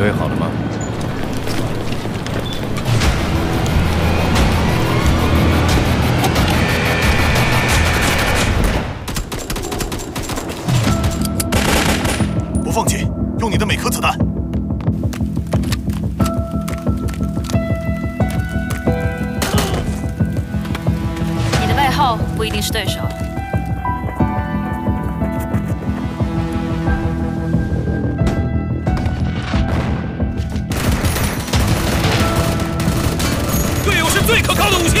备好了吗？ 不放弃，用你的每颗子弹。 你的背后不一定是对手。 最可靠的武器。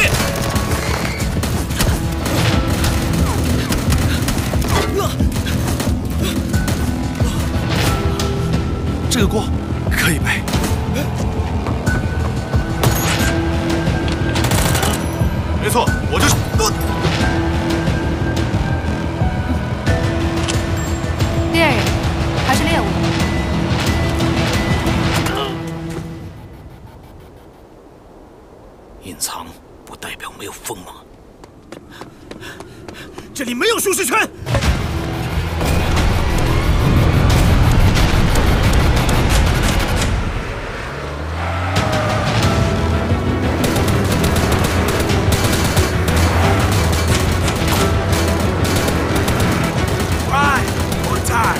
这个锅可以背。没错，我就是。 猎人还是猎物？ 隐藏不代表没有锋芒。这里没有舒适圈。Right, or die.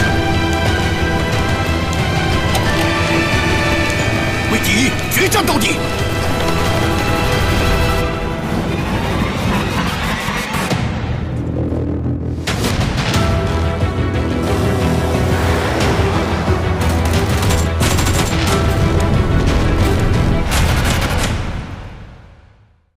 决战到底！